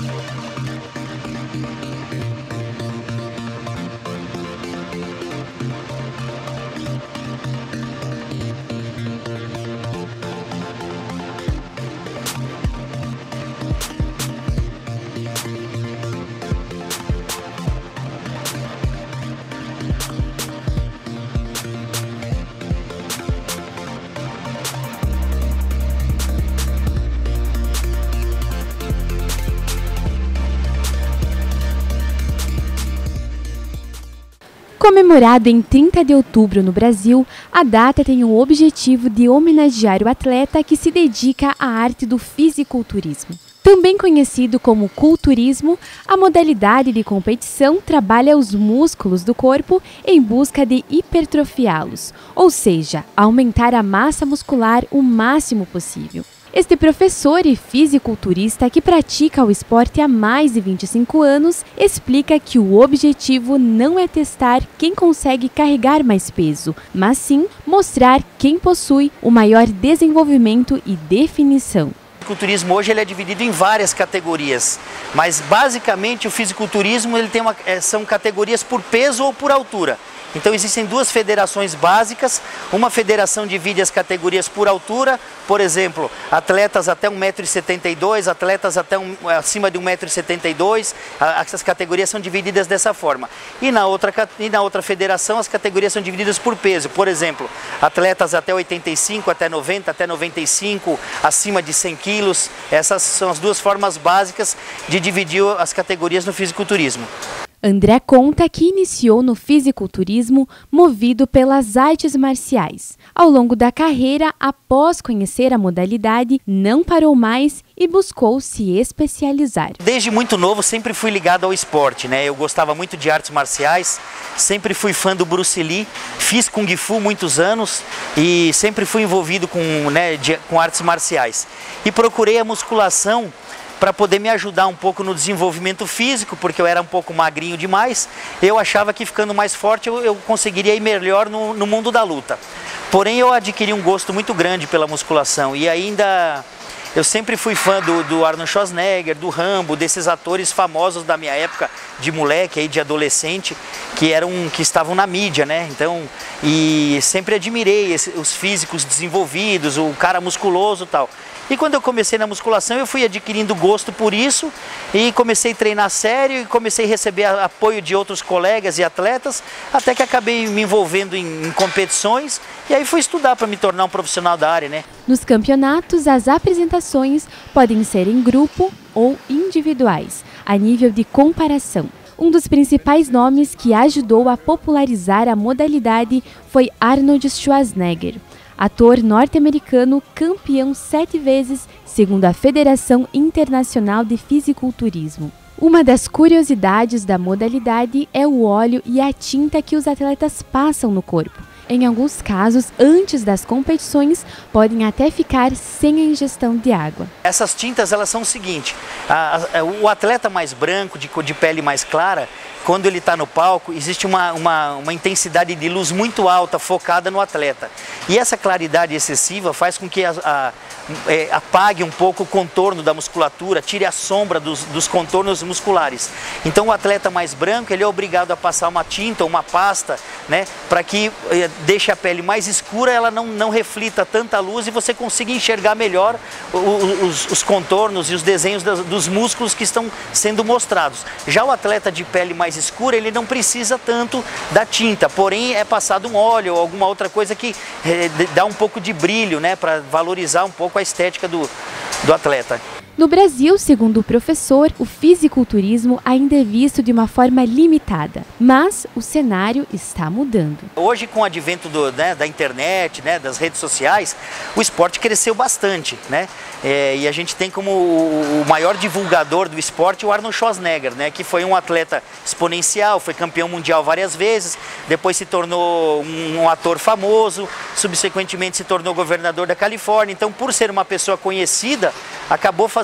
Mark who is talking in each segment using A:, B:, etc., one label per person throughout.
A: Comemorado em 30 de outubro no Brasil, a data tem o objetivo de homenagear o atleta que se dedica à arte do fisiculturismo. Também conhecido como culturismo, a modalidade de competição trabalha os músculos do corpo em busca de hipertrofiá-los, ou seja, aumentar a massa muscular o máximo possível. Este professor e fisiculturista que pratica o esporte há mais de 25 anos explica que o objetivo não é testar quem consegue carregar mais peso, mas sim mostrar quem possui o maior desenvolvimento e definição.
B: O fisiculturismo hoje ele é dividido em várias categorias, mas basicamente o fisiculturismo ele tem são categorias por peso ou por altura. Então existem duas federações básicas, uma federação divide as categorias por altura, por exemplo, atletas até 1,72 m, atletas até acima de 1,72 m, essas categorias são divididas dessa forma. E na outra federação as categorias são divididas por peso, por exemplo, atletas até 85, até 90, até 95, acima de 100 quilos, essas são as duas formas básicas de dividir as categorias no fisiculturismo.
A: André conta que iniciou no fisiculturismo movido pelas artes marciais. Ao longo da carreira, após conhecer a modalidade, não parou mais e buscou se especializar.
B: Desde muito novo sempre fui ligado ao esporte, né? Eu gostava muito de artes marciais, sempre fui fã do Bruce Lee, fiz Kung Fu muitos anos e sempre fui envolvido com artes marciais. E procurei a musculação para poder me ajudar um pouco no desenvolvimento físico, porque eu era um pouco magrinho demais. Eu achava que ficando mais forte eu conseguiria ir melhor no mundo da luta. Porém eu adquiri um gosto muito grande pela musculação e ainda eu sempre fui fã do Arnold Schwarzenegger, do Rambo, desses atores famosos da minha época de moleque, aí, de adolescente, que estavam na mídia, né? Então, e sempre admirei os físicos desenvolvidos, o cara musculoso e tal. E quando eu comecei na musculação, eu fui adquirindo gosto por isso e comecei a treinar sério e comecei a receber apoio de outros colegas e atletas, até que acabei me envolvendo em competições e aí fui estudar para me tornar um profissional da área, né?
A: Nos campeonatos, as apresentações podem ser em grupo ou individuais, a nível de comparação. Um dos principais nomes que ajudou a popularizar a modalidade foi Arnold Schwarzenegger, ator norte-americano campeão 7 vezes, segundo a Federação Internacional de Fisiculturismo. Uma das curiosidades da modalidade é o óleo e a tinta que os atletas passam no corpo. Em alguns casos, antes das competições, podem até ficar sem a ingestão de água.
B: Essas tintas elas são o seguinte, o atleta mais branco, de pele mais clara, quando ele está no palco, existe uma intensidade de luz muito alta, focada no atleta. E essa claridade excessiva faz com que apague um pouco o contorno da musculatura, tire a sombra dos contornos musculares. Então o atleta mais branco, ele é obrigado a passar uma tinta, uma pasta, né, para que deixe a pele mais escura, ela não reflita tanta luz e você consiga enxergar melhor os contornos e os desenhos dos músculos que estão sendo mostrados. Já o atleta de pele mais escura, ele não precisa tanto da tinta, porém é passado um óleo ou alguma outra coisa que dá um pouco de brilho, né, para valorizar um pouco a estética do atleta.
A: No Brasil, segundo o professor, o fisiculturismo ainda é visto de uma forma limitada, mas o cenário está mudando.
B: Hoje, com o advento da internet, né, das redes sociais, o esporte cresceu bastante, né? E a gente tem como o maior divulgador do esporte o Arnold Schwarzenegger, né, que foi um atleta exponencial, foi campeão mundial várias vezes, depois se tornou um ator famoso, subsequentemente se tornou governador da Califórnia. Então, por ser uma pessoa conhecida, acabou fazendo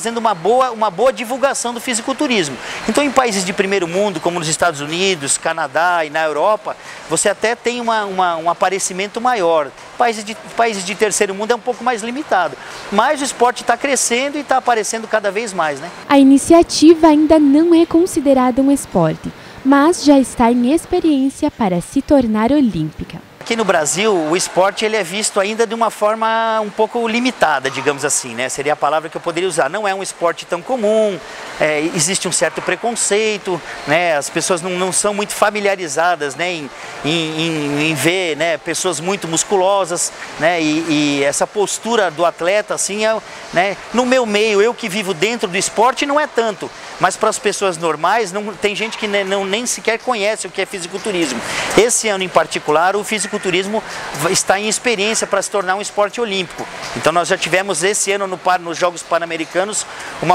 B: fazendo uma boa divulgação do fisiculturismo. Então, em países de primeiro mundo, como nos Estados Unidos, Canadá e na Europa, você até tem um aparecimento maior. Países de terceiro mundo é um pouco mais limitado, mas o esporte está crescendo e está aparecendo cada vez mais, né?
A: A iniciativa ainda não é considerada um esporte, mas já está em experiência para se tornar olímpica.
B: Aqui no Brasil, o esporte ele é visto ainda de uma forma um pouco limitada, digamos assim, né? Seria a palavra que eu poderia usar. Não é um esporte tão comum, existe um certo preconceito, né? As pessoas não são muito familiarizadas, né? em ver, né? Pessoas muito musculosas, né? E essa postura do atleta, assim, né? No meu meio, eu que vivo dentro do esporte, não é tanto. Mas para as pessoas normais, tem gente que nem sequer conhece o que é fisiculturismo. Esse ano em particular, o fisiculturismo está em experiência para se tornar um esporte olímpico. Então nós já tivemos esse ano nos Jogos Pan-Americanos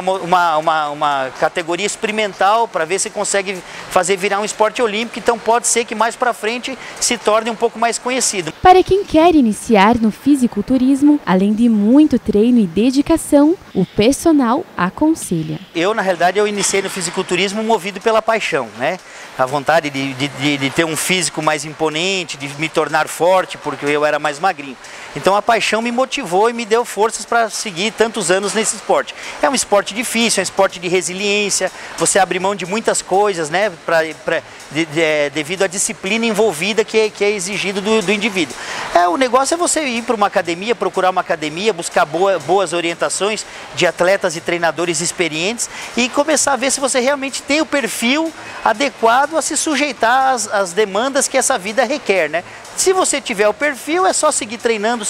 B: uma categoria experimental para ver se consegue fazer virar um esporte olímpico. Então pode ser que mais para frente se torne um pouco mais conhecido.
A: Para quem quer iniciar no fisiculturismo, além de muito treino e dedicação, o personal aconselha.
B: Na realidade, eu iniciei no fisiculturismo movido pela paixão, né? A vontade de ter um físico mais imponente, de me tornar forte, porque eu era mais magrinho. Então a paixão me motivou e me deu forças para seguir tantos anos nesse esporte. É um esporte difícil, é um esporte de resiliência, você abre mão de muitas coisas, né? Devido à disciplina envolvida que é exigido do indivíduo. O negócio é você ir para uma academia, procurar uma academia, buscar boas orientações de atletas e treinadores experientes e começar a ver se você realmente tem o perfil adequado a se sujeitar às demandas que essa vida requer, né? Se você tiver o perfil, é só seguir treinando,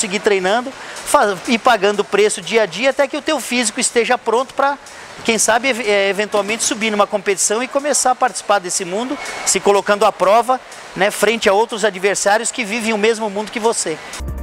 B: ir pagando o preço dia a dia até que o teu físico esteja pronto para, quem sabe, eventualmente subir numa competição e começar a participar desse mundo, se colocando à prova, né, frente a outros adversários que vivem o mesmo mundo que você.